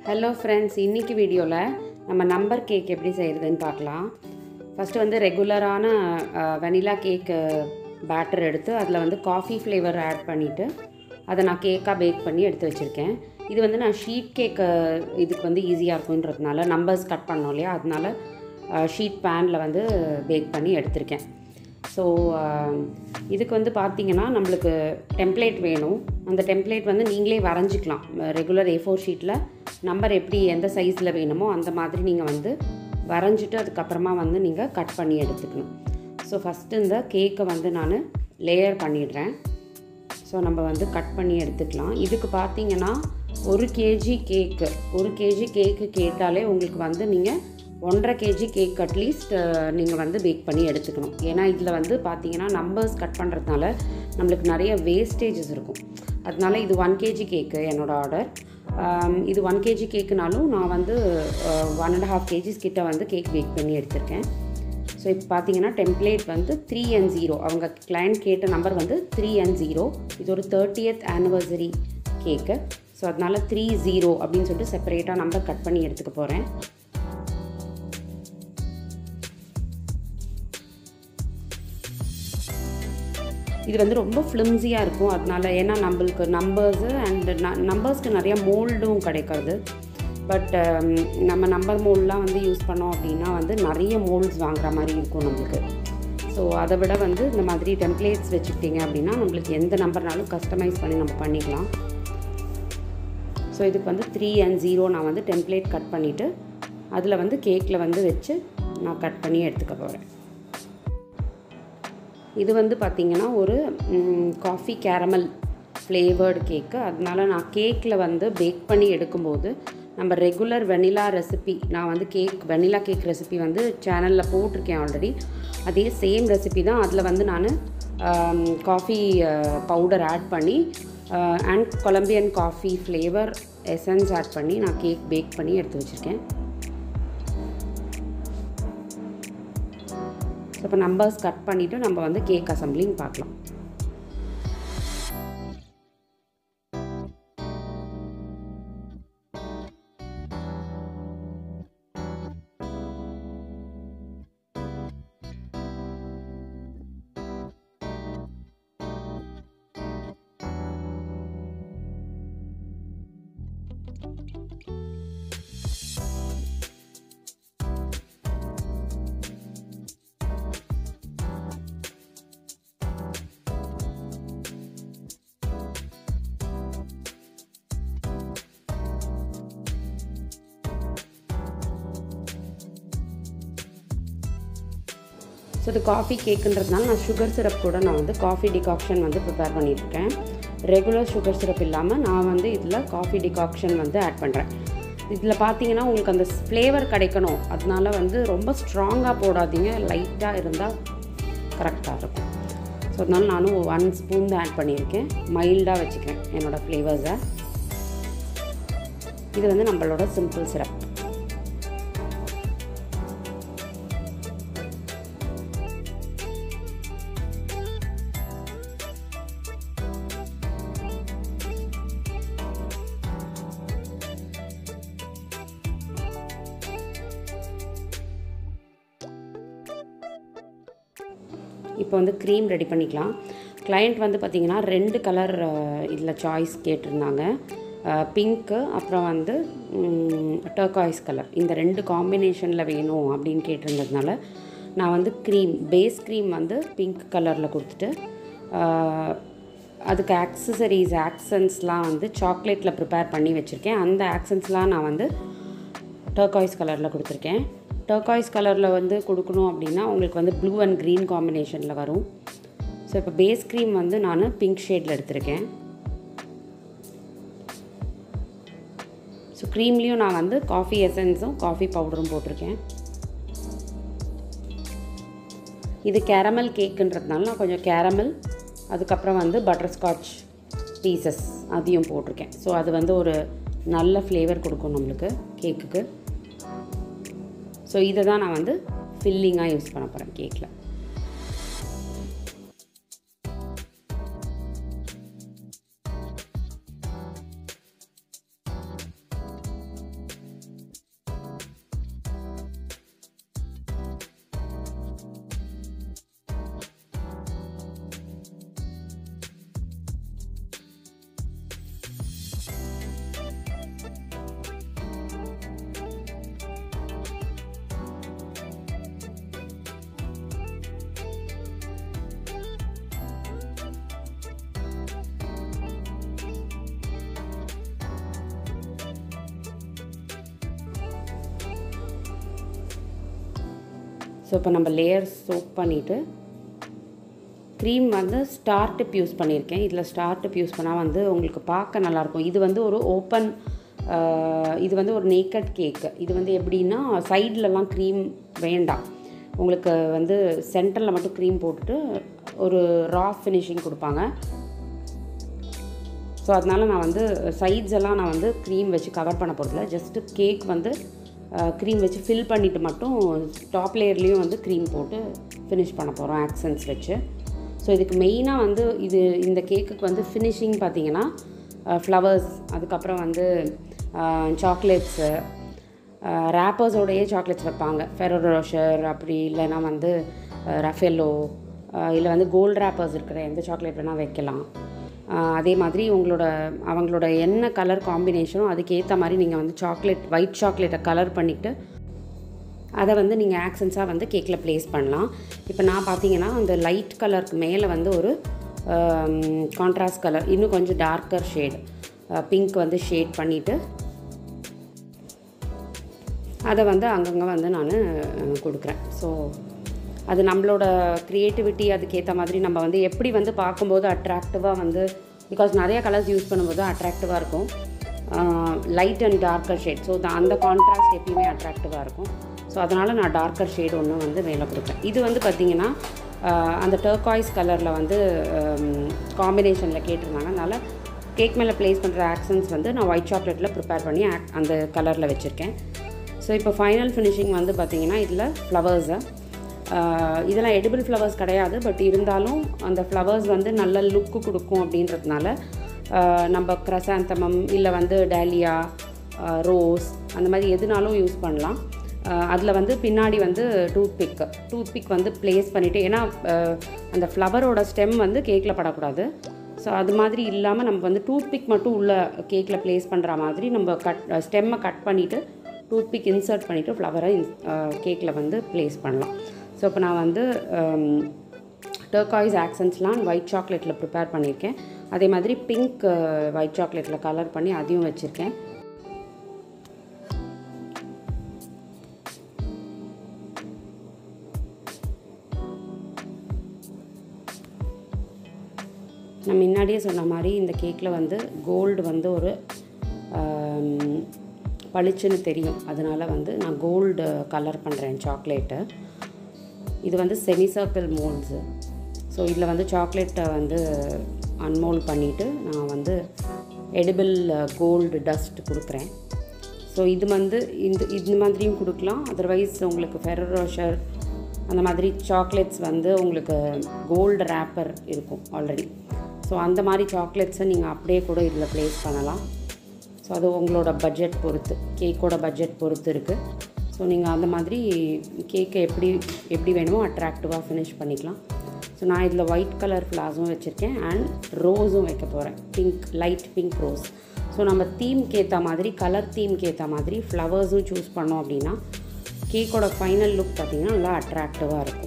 Hello friends, இன்றைக்கி வீடியோவில் நம்ம நம்பர் கேக் எப்படி செய்கிறதுன்னு பார்க்கலாம். ஃபஸ்ட்டு வந்து ரெகுலரான வெனிலா கேக்கு பேட்டர் எடுத்து அதில் வந்து காஃபி ஃப்ளேவர் ஆட் பண்ணிவிட்டு அதை நான் கேக்காக பேக் பண்ணி எடுத்து வச்சுருக்கேன். இது வந்து நான் ஷீட் கேக்கு இதுக்கு வந்து ஈஸியாக இருக்குன்றதுனால நம்பர்ஸ் கட் பண்ணோம் இல்லையா, அதனால ஷீட் பேனில் வந்து பேக் பண்ணி எடுத்திருக்கேன். ஸோ இதுக்கு வந்து பார்த்திங்கன்னா நம்மளுக்கு டெம்ப்ளேட் வேணும். அந்த டெம்ப்ளேட் வந்து நீங்களே வரைஞ்சிக்கலாம். ரெகுலர் A4 ஷீட்டில் நம்பர் எப்படி எந்த சைஸில் வேணுமோ அந்த மாதிரி நீங்கள் வந்து வரைஞ்சிட்டு அதுக்கப்புறமா வந்து நீங்கள் கட் பண்ணி எடுத்துக்கணும். ஸோ ஃபஸ்ட்டு இந்த கேக்கை வந்து நான் லேயர் பண்ணிடுறேன். ஸோ நம்ம வந்து கட் பண்ணி எடுத்துக்கலாம். இதுக்கு பார்த்திங்கன்னா 1 kg கேக்கு கேட்டாலே உங்களுக்கு வந்து நீங்கள் 1.5 kg கேக் அட்லீஸ்ட் நீங்கள் வந்து பேக் பண்ணி எடுத்துக்கணும். ஏன்னா இதில் வந்து பார்த்தீங்கன்னா நம்பர்ஸ் கட் பண்ணுறதுனால நம்மளுக்கு நிறைய வேஸ்டேஜஸ் இருக்கும். அதனால இது 1 kg கேக்கு என்னோடய ஆர்டர். இது 1 kg கேக்குனாலும் நான் வந்து 1.5 kg கிட்ட வந்து கேக் பேக் பண்ணி எடுத்திருக்கேன். ஸோ இப்போ பார்த்தீங்கன்னா டெம்ப்ளேட் வந்து 3 and 0, அவங்க கிளைண்ட் கேட்ட நம்பர் வந்து 3 and 0. இது ஒரு 30th anniversary கேக்கு. ஸோ அதனால் 30 அப்படின்னு சொல்லிட்டு செப்பரேட்டாக நம்பர் கட் பண்ணி எடுத்துக்க போகிறேன். இது வந்து ரொம்ப ஃப்ளிம்ஸியாக இருக்கும். அதனால ஏன்னா நம்மளுக்கு நம்பர்ஸு அண்ட் நம்பர்ஸ்க்கு நிறையா மோல்டும் கிடைக்காது. பட் நம்ம நம்பர் மோல்டெலாம் வந்து யூஸ் பண்ணோம் அப்படின்னா வந்து நிறைய மோல்ட்ஸ் வாங்குற மாதிரி இருக்கும் நம்மளுக்கு. ஸோ அதை விட வந்து இந்த மாதிரி டெம்ப்ளேட்ஸ் வச்சுக்கிட்டிங்க அப்படின்னா நம்மளுக்கு எந்த நம்பர்னாலும் கஸ்டமைஸ் பண்ணி நம்ம பண்ணிக்கலாம். ஸோ இதுக்கு வந்து 3 and 0 நான் வந்து டெம்ப்ளேட் கட் பண்ணிவிட்டு அதில் வந்து கேக்கில் வந்து வச்சு நான் கட் பண்ணி எடுத்துக்க போகிறேன். இது வந்து பார்த்திங்கன்னா ஒரு காஃபி கேரமல் ஃப்ளேவர்டு கேக்கு. அதனால நான் கேக்கில் வந்து பேக் பண்ணி எடுக்கும்போது நம்ம ரெகுலர் வெனிலா ரெசிபி, நான் வந்து வெனிலா கேக் ரெசிபி வந்து சேனலில் போட்டிருக்கேன் ஆல்ரெடி. அதே சேம் ரெசிபி தான். அதில் வந்து நான் காஃபி பவுடர் ஆட் பண்ணி and Colombian coffee flavour essence add பண்ணி நான் கேக் பேக் பண்ணி எடுத்து வச்சுருக்கேன். இப்போ நம்பர்ஸ் கட் பண்ணிவிட்டு நம்ம வந்து கேக் அசம்பிளிங் பார்க்கலாம். ஸோ இது காஃபி கேக்குன்றதுனால நான் சுகர் சிரப் கூட நான் வந்து காஃபி டிகாக்ஷன் வந்து ப்ரிப்பேர் பண்ணியிருக்கேன். ரெகுலர் சுகர் சிரப் இல்லாமல் நான் வந்து இதில் காஃபி டிகாக்ஷன் வந்து ஆட் பண்ணுறேன். இதில் பார்த்தீங்கன்னா உங்களுக்கு அந்த ஃப்ளேவர் கிடைக்கணும். அதனால வந்து ரொம்ப ஸ்ட்ராங்காக போடாதீங்க, லைட்டாக இருந்தால் கரெக்டாக இருக்கும். ஸோ அதனால நானும் 1 ஸ்பூன் தான் ஆட் பண்ணியிருக்கேன். மைல்டாக வச்சுக்கிறேன் என்னோடய ஃப்ளேவர்ஸை. இது வந்து நம்மளோட சிம்பிள் சிரப். இப்போ வந்து க்ரீம் ரெடி பண்ணிக்கலாம். கிளைண்ட் வந்து பார்த்திங்கன்னா 2 கலர் இதில் சாய்ஸ் கேட்டிருந்தாங்க. பிங்க்கு அப்புறம் வந்து டர்காய்ஸ் கலர், இந்த 2 காம்பினேஷனில் வேணும் அப்படின்னு கேட்டிருந்ததுனால நான் வந்து பேஸ் க்ரீம் வந்து பிங்க் கலரில் கொடுத்துட்டு அதுக்கு ஆக்சன்ஸ்லாம் வந்து சாக்லேட்டில் ப்ரிப்பேர் பண்ணி வச்சுருக்கேன். அந்த ஆக்சன்ஸ்லாம் நான் வந்து டர்காய்ஸ் கலரில் கொடுத்துருக்கேன். டர்காய்ஸ் கலரில் வந்து கொடுக்கணும் அப்படின்னா உங்களுக்கு வந்து ப்ளூ அண்ட் க்ரீன் காம்பினேஷனில் வரும். ஸோ இப்போ பேஸ் க்ரீம் வந்து நான் பிங்க் ஷேடில் எடுத்திருக்கேன். ஸோ க்ரீம்லேயும் நான் வந்து காஃபி எசன்ஸும் காஃபி பவுடரும் போட்டிருக்கேன். இது கேரமல் கேக்குன்றதுனால நான் கொஞ்சம் கேரமல், அதுக்கப்புறம் வந்து பட்டர்ஸ்காட்ச் பீசஸ் அதையும் போட்டிருக்கேன். ஸோ அது வந்து ஒரு நல்ல ஃப்ளேவர் கொடுக்கும் நம்மளுக்கு கேக்குக்கு. ஸோ இதை தான் நான் வந்து ஃபில்லிங்காக யூஸ் பண்ண போகிறேன் கேக்கில். இப்போ நம்ம லேயர் சோக் பண்ணிவிட்டு க்ரீம் வந்து ஸ்டார் டிப் யூஸ் பண்ணியிருக்கேன். இதில் ஸ்டார் டிப் யூஸ் பண்ணால் வந்து உங்களுக்கு பார்க்க நல்லாயிருக்கும். இது வந்து ஒரு ஓப்பன், இது வந்து ஒரு நேக்கட் கேக்கு. இது வந்து எப்படின்னா சைட்லலாம் க்ரீம் வேண்டாம், உங்களுக்கு வந்து சென்டரில் மட்டும் க்ரீம் போட்டுட்டு ஒரு ரா ஃபினிஷிங் கொடுப்பாங்க. ஸோ அதனால் நான் வந்து சைட்ஸ் எல்லாம் நான் வந்து க்ரீம் வச்சு கவர் பண்ண போகிறதில்ல. ஜஸ்ட்டு கேக் வந்து க்ரீம் வச்சு ஃபில் பண்ணிவிட்டு மட்டும் டாப் லேயர்லேயும் வந்து க்ரீம் போட்டு ஃபினிஷ் பண்ண போகிறோம் ஆக்சன்ஸ் வச்சு. ஸோ இதுக்கு மெயினாக வந்து இந்த கேக்குக்கு வந்து ஃபினிஷிங் பார்த்திங்கன்னா ஃப்ளவர்ஸ், அதுக்கப்புறம் வந்து சாக்லேட்ஸு, ரேப்பர்ஸோடையே சாக்லேட்ஸ் வைப்பாங்க. ஃபெரோ ரோஷர், அப்படி இல்லைன்னா வந்து ரஃபெல்லோ, இல்லை வந்து கோல்டு ரேப்பர்ஸ் இருக்கிற எந்த சாக்லேட் வேணால் வைக்கலாம். அதே மாதிரி அவங்களோட என்ன கலர் காம்பினேஷனோ அதுக்கேற்ற மாதிரி நீங்கள் வந்து ஒயிட் சாக்லேட்டை கலர் பண்ணிவிட்டு அதை வந்து நீங்கள் ஆக்சன்ஸாக வந்து கேக்கில் ப்ளேஸ் பண்ணலாம். இப்போ நான் பார்த்தீங்கன்னா அந்த லைட் கலருக்கு மேலே வந்து ஒரு கான்ட்ராஸ்ட் கலர், இன்னும் கொஞ்சம் டார்க்கர் ஷேட் பிங்க் வந்து ஷேட் பண்ணிவிட்டு அதை வந்து அங்கங்கே வந்து நான் கொடுக்குறேன். ஸோ அது நம்மளோட க்ரியேட்டிவிட்டி, அதுக்கேற்ற மாதிரி நம்ம வந்து எப்படி வந்து பார்க்கும்போது அட்ராக்டிவாக வந்து, பிகாஸ் நிறைய கலர்ஸ் யூஸ் பண்ணும்போது அட்ராக்டிவாக இருக்கும், light and darker shade. So அந்த கான்ட்ராஸ்ட் எப்பயுமே அட்ராக்டிவாக இருக்கும். ஸோ அதனால் நான் டார்க்கர் ஷேட் ஒன்று வந்து மேலே கொடுப்பேன். இது வந்து பார்த்திங்கன்னா அந்த டர்காய்ஸ் கலரில் வந்து காம்பினேஷனில் கேட்டிருந்தாங்க. அதனால் கேக் மேலே ப்ளேஸ் பண்ணுற ஆக்சன்ஸ் வந்து நான் ஒயிட் சாக்லேட்டில் ப்ரிப்பேர் பண்ணி அந்த கலரில் வச்சுருக்கேன். ஸோ இப்போ ஃபைனல் ஃபினிஷிங் வந்து பார்த்திங்கன்னா இதில் ஃப்ளவர்ஸை, இதெல்லாம் எடிபிள் ஃப்ளவர்ஸ் கிடையாது, பட் இருந்தாலும் அந்த ஃப்ளவர்ஸ் வந்து நல்ல லுக்கு கொடுக்கும் அப்படின்றதுனால நம்ம கிரசாந்தமம் இல்லை வந்து டேலியா, ரோஸ், அந்த மாதிரி எதுனாலும் யூஸ் பண்ணலாம். அதில் வந்து பின்னாடி வந்து டூத்பிக் வந்து ப்ளேஸ் பண்ணிவிட்டு, ஏன்னா அந்த ஃப்ளவரோட ஸ்டெம் வந்து கேக்கில் படக்கூடாது. ஸோ அது மாதிரி இல்லாமல் நம்ம வந்து டூத்பிக் மட்டும் உள்ள கேக்கில் ப்ளேஸ் பண்ணுற மாதிரி நம்ம ஸ்டெம்மை கட் பண்ணிவிட்டு டூத்பிக் இன்சர்ட் பண்ணிவிட்டு ஃப்ளவரை கேக்கில் வந்து ப்ளேஸ் பண்ணலாம். ஸோ இப்போ நான் வந்து டர்காய்ஸ் ஆக்சன்ஸ்லாம் ஒயிட் சாக்லேட்டில் ப்ரிப்பேர் பண்ணியிருக்கேன். அதே மாதிரி பிங்க் ஒயிட் சாக்லேட்டில் கலர் பண்ணி அதையும் வச்சுருக்கேன். நான் முன்னாடியே சொன்ன மாதிரி இந்த கேக்கில் வந்து கோல்டு வந்து ஒரு பளிச்சுன்னு தெரியும், அதனால் வந்து நான் கோல்டு கலர் பண்ணுறேன் சாக்லேட்டை. இது வந்து செமி சர்க்கிள் மோல்ட்ஸு. ஸோ இதில் வந்து சாக்லேட்டை வந்து அன்மோல்ட் பண்ணிவிட்டு நான் வந்து எடிபிள் கோல்டு டஸ்ட் கொடுக்குறேன். ஸோ இது வந்து இந்த மாதிரியும் கொடுக்கலாம். அதர்வைஸ் உங்களுக்கு ஃபெரோ ரோஷர் அந்த மாதிரி சாக்லேட்ஸ் வந்து உங்களுக்கு கோல்டு ரேப்பர் இருக்கும் ஆல்ரெடி. ஸோ அந்த மாதிரி சாக்லேட்ஸை நீங்கள் அப்படியே கூட இதில் ப்ளேஸ் பண்ணலாம். ஸோ அது உங்களோட பட்ஜெட் பொறுத்து, கேக்கோட பட்ஜெட் பொறுத்து இருக்குது. ஸோ நீங்கள் அந்த மாதிரி கேக்கை எப்படி வேணுமோ அட்ராக்டிவாக ஃபினிஷ் பண்ணிக்கலாம். ஸோ நான் இதில் ஒயிட் கலர் ஃப்ளார்ஸும் வச்சுருக்கேன் அண்ட் ரோஸும் வைக்க போகிறேன், லைட் பிங்க் ரோஸ். ஸோ நம்ம தீம்க்கு ஏற்ற மாதிரி, கலர் தீம்க்கு ஏற்ற மாதிரி ஃப்ளவர்ஸும் சூஸ் பண்ணோம் அப்படின்னா கேக்கோட ஃபைனல் லுக் பார்த்திங்கன்னா நல்லா அட்ராக்டிவாக இருக்கும்.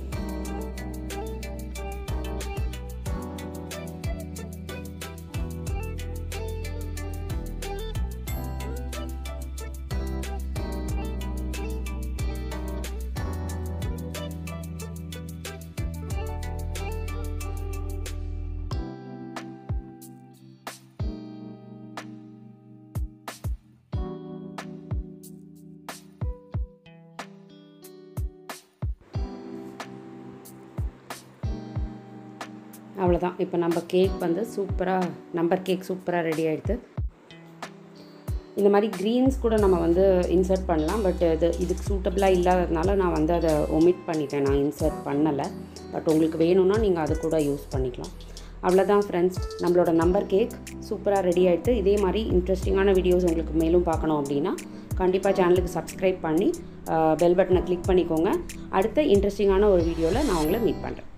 அவ்வளோதான். இப்போ நம்ம கேக் வந்து நம்பர் கேக் சூப்பராக ரெடி ஆகிடுது. இந்த மாதிரி க்ரீன்ஸ் கூட நம்ம வந்து இன்சர்ட் பண்ணலாம், பட் இதுக்கு சூட்டபிளாக இல்லாததுனால நான் வந்து அதை ஒமிட் பண்ணிட்டேன், நான் இன்சர்ட் பண்ணலை. பட் உங்களுக்கு வேணும்னா நீங்கள் அது கூட யூஸ் பண்ணிக்கலாம். அவ்வளோதான் ஃப்ரெண்ட்ஸ், நம்மளோட நம்பர் கேக் சூப்பராக ரெடி ஆகிடுது. இதே மாதிரி இன்ட்ரெஸ்டிங்கான வீடியோஸ் உங்களுக்கு மேலும் பார்க்கணும் அப்படின்னா கண்டிப்பாக சேனலுக்கு சப்ஸ்கிரைப் பண்ணி பெல் பட்டனை கிளிக் பண்ணிக்கோங்க. அடுத்த இன்ட்ரெஸ்டிங்கான ஒரு வீடியோவில் நான் உங்களை மீட் பண்ணுறேன்.